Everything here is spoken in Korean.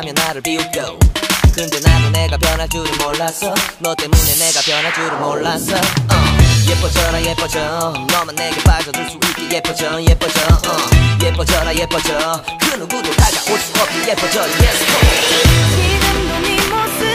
하며 나를 비웃겨. 근데 나도 내가 변할 줄은 몰랐어. 너 때문에 내가 변할 줄은 몰랐어. 예뻐져라 예뻐져. 너만 내게 빠져들 수 있게 예뻐져 예뻐져. 예뻐져라 예뻐져. 그 누구도 다가올 수 없게 예뻐져. Yes. 지금도 네 모습